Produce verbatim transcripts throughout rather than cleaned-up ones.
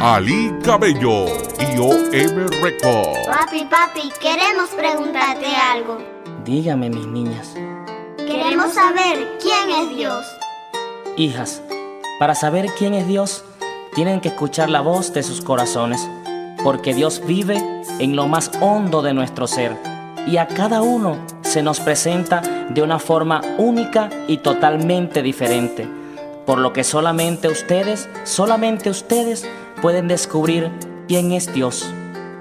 Ali Cabello y O M Records. Papi, papi, queremos preguntarte algo. Dígame, mis niñas. Queremos saber quién es Dios. Hijas, para saber quién es Dios, tienen que escuchar la voz de sus corazones, porque Dios vive en lo más hondo de nuestro ser, y a cada uno se nos presenta de una forma única y totalmente diferente, por lo que solamente ustedes, solamente ustedes pueden descubrir quién es Dios.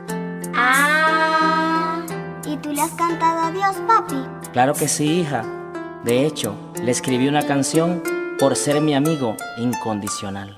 Ah, ¿y tú le has cantado a Dios, papi? Claro que sí, hija. De hecho, le escribí una canción por ser mi amigo incondicional.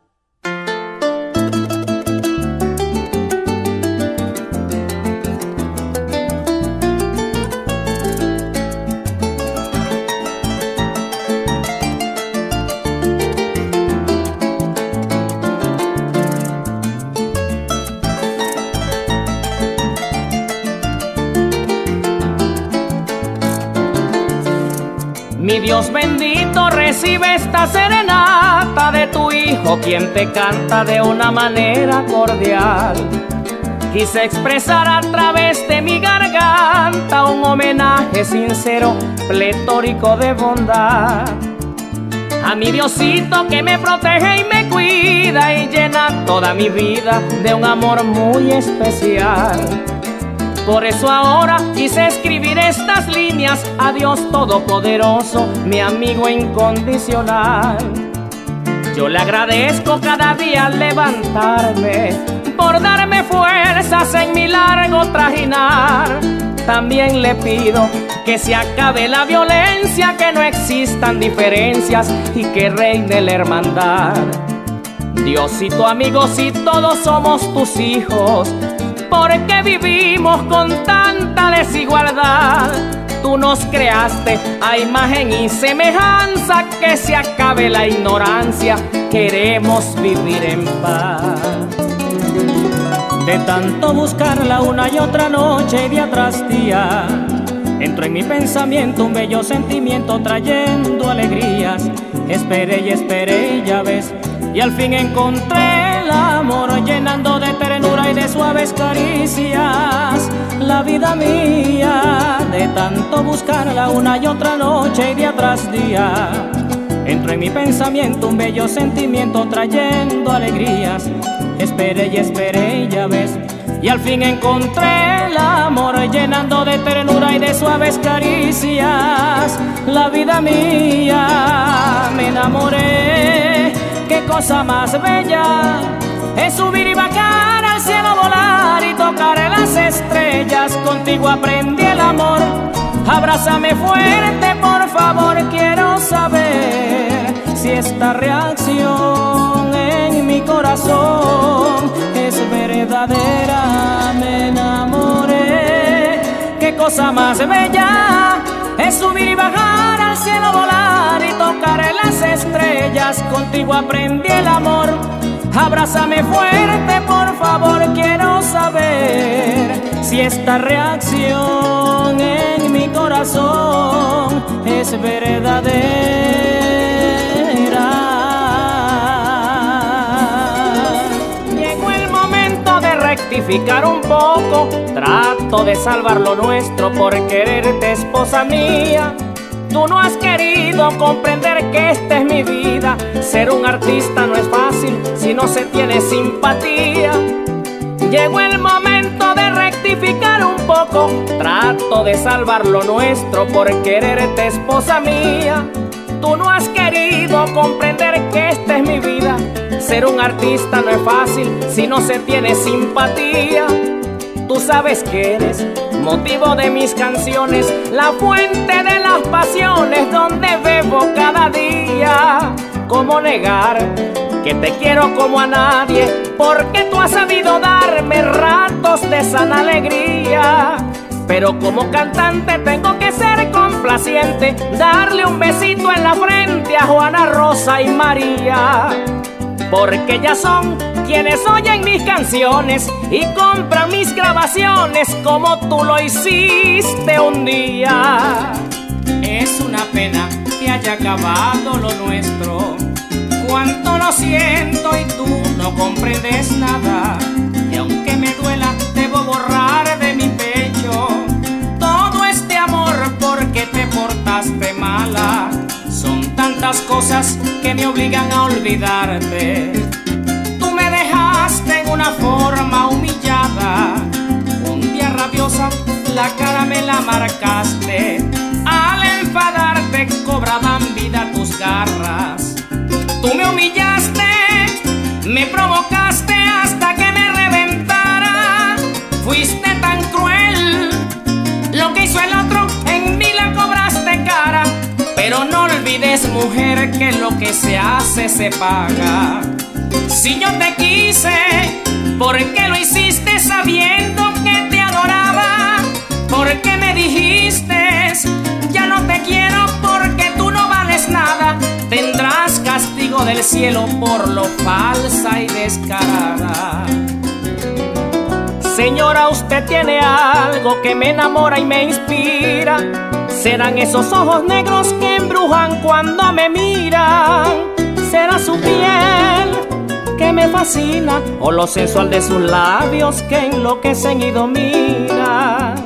Mi Dios bendito, recibe esta serenata de tu Hijo, quien te canta de una manera cordial. Quise expresar a través de mi garganta un homenaje sincero, pletórico de bondad. A mi Diosito que me protege y me cuida y llena toda mi vida de un amor muy especial. Por eso ahora quise escribir estas líneas a Dios Todopoderoso, mi amigo incondicional. Yo le agradezco cada día al levantarme por darme fuerzas en mi largo trajinar. También le pido que se acabe la violencia, que no existan diferencias y que reine la hermandad. Diosito amigo, si todos somos tus hijos, ¿por qué vivimos con tanta desigualdad? Tú nos creaste a imagen y semejanza, que se acabe la ignorancia, queremos vivir en paz. De tanto buscarla una y otra noche y día tras día, entró en mi pensamiento un bello sentimiento trayendo alegrías. Esperé y esperé y ya ves, y al fin encontré el amor llenando de ternura y de suaves caricias la vida mía. De tanto buscarla una y otra noche y día tras día, entró en mi pensamiento un bello sentimiento trayendo alegrías. Esperé y esperé y ya ves, y al fin encontré el amor llenando de ternura y de suaves caricias la vida mía. Me enamoré, qué cosa más bella es subir y bajar al cielo, volar y tocar las estrellas. Contigo aprendí el amor, abrázame fuerte por favor, quiero saber si esta reacción en mi corazón es verdadera. Me enamoré, qué cosa más bella es subir y bajar al cielo, volar y tocar las estrellas. Contigo aprendí el amor, abrázame fuerte por favor, quiero saber si esta reacción en mi corazón es verdadera. Llegó el momento de rectificar un poco, trato de salvar lo nuestro por quererte, esposa mía. Tú no has querido comprender que esta es mi vida. Ser un artista no es fácil si no se tiene simpatía. Llegó el momento de rectificar un poco, trato de salvar lo nuestro por quererte, esposa mía. Tú no has querido comprender que esta es mi vida. Ser un artista no es fácil si no se tiene simpatía. Tú sabes que eres motivo de mis canciones, la fuente de las pasiones donde bebo cada día. ¿Cómo negar que te quiero como a nadie? Porque tú has sabido darme ratos de sana alegría. Pero como cantante tengo que ser complaciente, darle un besito en la frente a Juana, Rosa y María, porque ellas son quienes oyen mis canciones y compran mis grabaciones como tú lo hiciste un día. Es una pena que haya acabado lo nuestro, cuánto lo siento y tú no comprendes nada. olvidarte. Tú me dejaste en una forma humillada. Un día rabiosa la cara me la marcaste. Al enfadarte cobraban vida tus garras. Tú me humillaste, me provocaste hasta que me reventara. Fuiste tan cruel, lo que hizo el otro en mí la cobraste cara. Pero no olvides, mujer, que lo que se hace se paga. Si yo te quise, ¿por qué lo hiciste sabiendo que te adoraba? ¿Por qué me dijiste, ya no te quiero porque tú no vales nada? Tendrás castigo del cielo por lo falsa y descarada. Señora, usted tiene algo que me enamora y me inspira. Serán esos ojos negros que embrujan cuando me miran. Será su piel que me fascina o lo sensual de sus labios que enloquecen y dominan.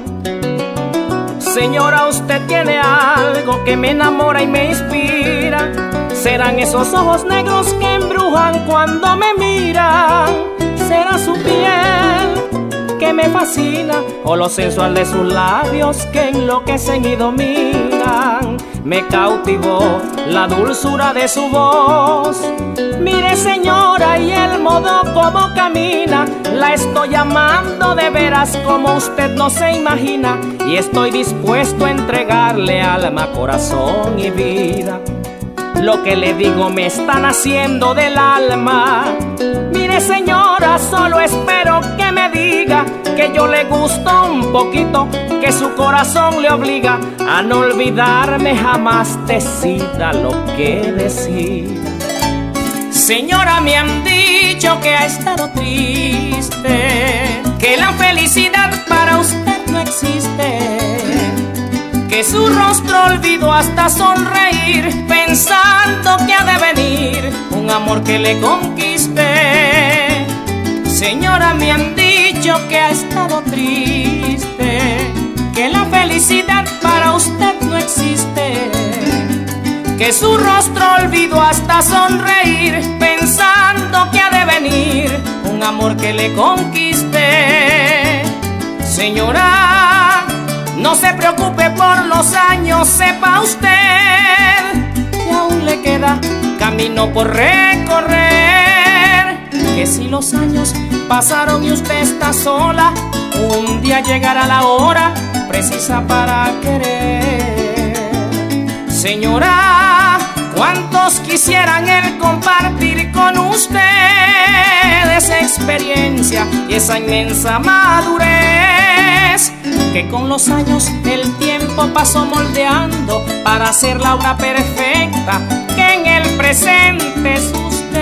Señora, usted tiene algo que me enamora y me inspira. Serán esos ojos negros que embrujan cuando me miran. Será su piel que me fascina o lo sensual de sus labios que enloquecen y dominan. Me cautivó la dulzura de su voz. Mire, señora, y el modo como camina. La estoy amando de veras como usted no se imagina. Y estoy dispuesto a entregarle alma, corazón y vida. Lo que le digo me están haciendo del alma. Mire, señora, solo espero que me diga que yo le gusto un poquito, que su corazón le obliga a no olvidarme jamás. Decida lo que decida. Señora, me han dicho que ha estado triste, que la felicidad para usted no existe, que su rostro olvidó hasta sonreír, pensando que ha de venir un amor que le conquiste. Señora, me han dicho que ha estado triste, que la felicidad para usted no existe, que su rostro olvidó hasta sonreír, pensando que ha de venir un amor que le conquiste. Señora, no se preocupe por los años, sepa usted que aún le queda camino por recorrer. Que si los años pasaron y usted está sola, un día llegará la hora precisa para querer. Señora, ¿cuántos quisieran el compartir con usted esa experiencia y esa inmensa madurez que con los años el tiempo pasó moldeando para hacerla una perfecta que en el presente es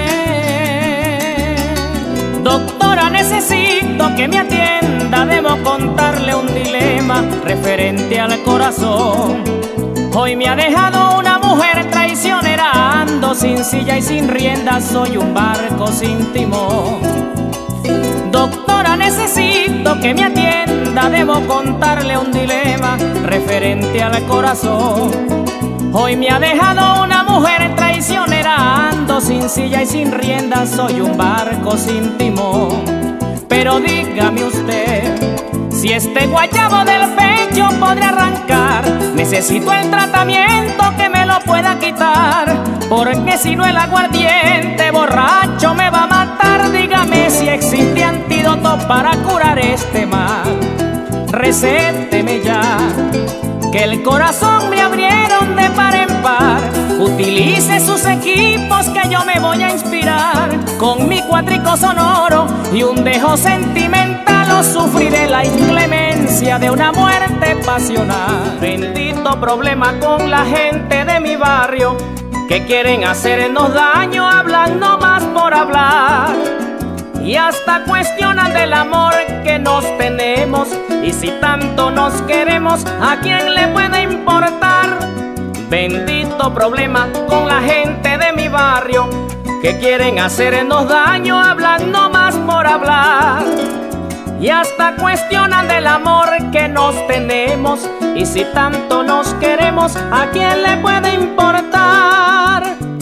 usted? Doctora, necesito que me atienda, debo contarle un dilema referente al corazón. Hoy me ha dejado una mujer traicionera, ando sin silla y sin rienda, soy un barco sin timón. Doctora, necesito que me atienda, debo contarle un dilema referente al corazón. Hoy me ha dejado una mujer traicionera, ando sin silla y sin rienda, soy un barco sin timón. Pero dígame usted, si este guayabo del pecho podré arrancar, necesito el tratamiento que me lo pueda quitar, porque si no el aguardiente borracho me va a matar. Dígame si existe antídoto para curar este mal, recéteme ya, que el corazón me abrieron de par en par. Utilice sus equipos que yo me voy a inspirar, con mi cuatrico sonoro y un dejo sentimental, o sufriré la inclemencia de una muerte pasional. Bendito problema con la gente de mi barrio, que quieren hacernos daño, hablan no más por hablar, y hasta cuestionan del amor que nos tenemos. Y si tanto nos queremos, ¿a quién le puede importar? Bendito problema con la gente de mi barrio, que quieren hacernos daño, hablan no más por hablar, y hasta cuestionan del amor que nos tenemos. Y si tanto nos queremos, ¿a quién le puede importar?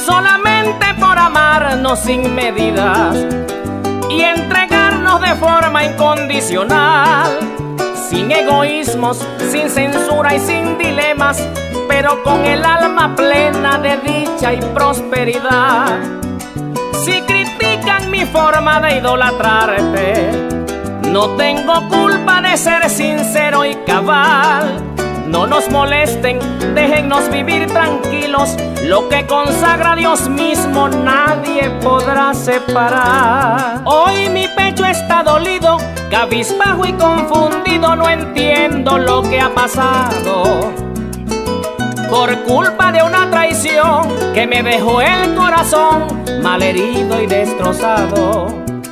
solamente por amarnos sin medidas y entregarnos de forma incondicional, sin egoísmos, sin censura y sin dilemas, pero con el alma plena de dicha y prosperidad. Si critican mi forma de idolatrarte, no tengo culpa de ser sincero y cabal. No nos molesten, déjennos vivir tranquilos. Lo que consagra a Dios mismo nadie podrá separar. Hoy mi pecho está dolido, cabizbajo y confundido. No entiendo lo que ha pasado, por culpa de una traición que me dejó el corazón malherido y destrozado.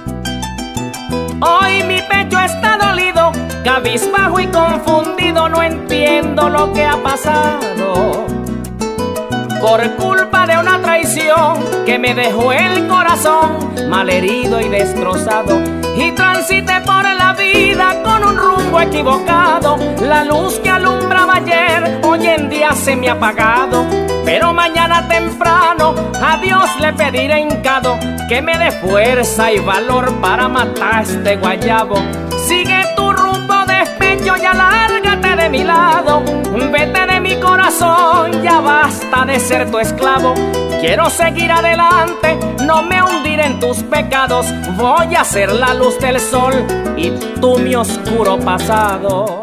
Hoy mi pecho está dolido, cabizbajo y confundido. No entiendo lo que ha pasado, por culpa de una traición que me dejó el corazón malherido y destrozado. Y transité por la vida con un rumbo equivocado. La luz que alumbraba ayer hoy en día se me ha apagado. Pero mañana temprano a Dios le pediré hincado que me dé fuerza y valor para matar a este guayabo. Sigue tu rumbo despecho y alárgate de mi lado. Vete de mi corazón, ya basta de ser tu esclavo. Quiero seguir adelante, no me hundiré en tus pecados. Voy a ser la luz del sol y tú mi oscuro pasado.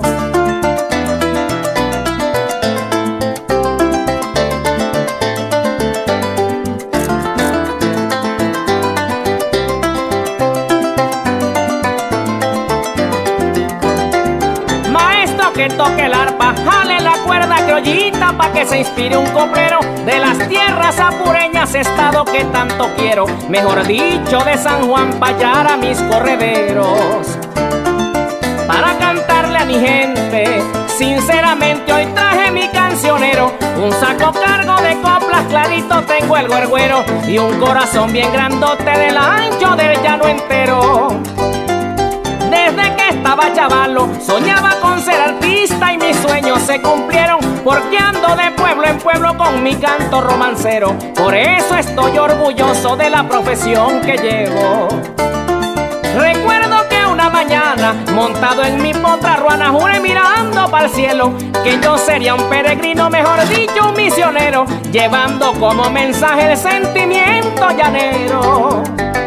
Que toque el arpa, jale la cuerda criollita pa' que se inspire un coplero de las tierras apureñas, estado que tanto quiero, mejor dicho de San Juan pa' hallar a mis correderos. Para cantarle a mi gente, sinceramente hoy traje mi cancionero, un saco cargo de coplas clarito tengo el güergüero y un corazón bien grandote del ancho del llano entero. Desde que estaba chavalo soñaba con ser artista y mis sueños se cumplieron, porque ando de pueblo en pueblo con mi canto romancero. Por eso estoy orgulloso de la profesión que llevo. Recuerdo que una mañana, montado en mi potra ruana, juré mirando para el cielo que yo sería un peregrino, mejor dicho un misionero, llevando como mensaje el sentimiento llanero.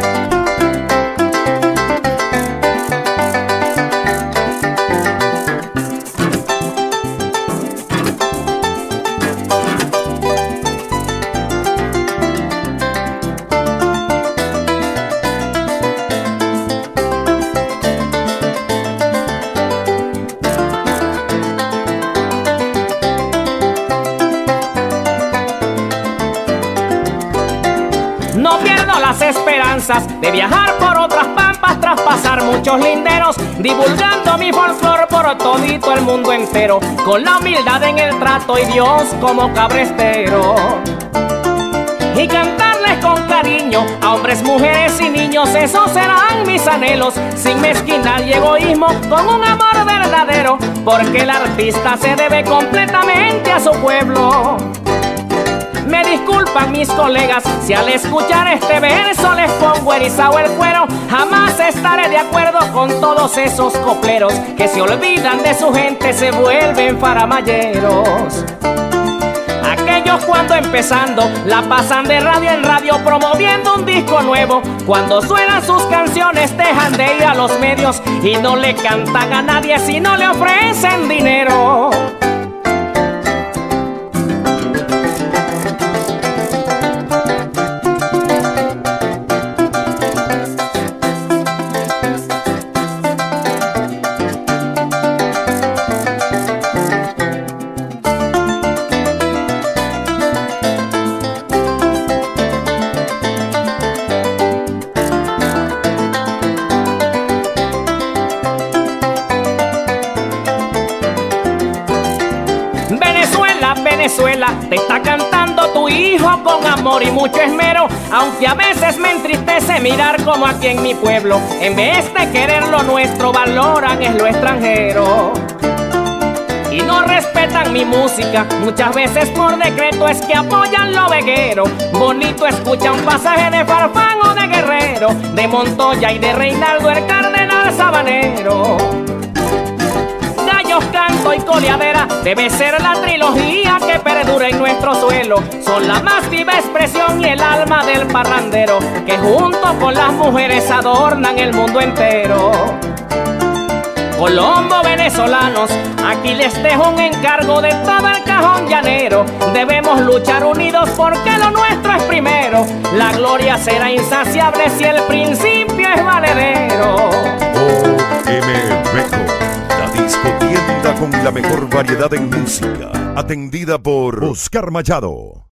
No pierdo las esperanzas de viajar por otras pampas, traspasar muchos linderos, divulgando mi folclor por todito el mundo entero, con la humildad en el trato y Dios como cabrestero. Y cantarles con cariño a hombres, mujeres y niños, esos serán mis anhelos, sin mezquindad y egoísmo, con un amor verdadero, porque el artista se debe completamente a su pueblo. Me disculpan mis colegas si al escuchar este verso les pongo erizado el cuero. Jamás estaré de acuerdo con todos esos copleros que se olvidan de su gente, se vuelven faramayeros. Aquellos cuando empezando la pasan de radio en radio promoviendo un disco nuevo, cuando suenan sus canciones dejan de ir a los medios y no le cantan a nadie si no le ofrecen dinero. Venezuela, te está cantando tu hijo con amor y mucho esmero, aunque a veces me entristece mirar como aquí en mi pueblo, en vez de querer lo nuestro, valoran es lo extranjero. y no respetan mi música. Muchas veces por decreto es que apoyan lo veguero. Bonito escucha un pasaje de Farfán o de Guerrero, de Montoya y de Reinaldo el Cardenal Sabanero. Gallos, canto y coleadera debe ser la trilogía que perdura en nuestro suelo. Son la más viva expresión y el alma del parrandero, que junto con las mujeres adornan el mundo entero. Colombo venezolanos, aquí les dejo un encargo de todo el cajón llanero. Debemos luchar unidos porque lo nuestro es primero. La gloria será insaciable si el principio es valedero. O M Records, la discotienda con la mejor variedad en música, atendida por Oscar Machado.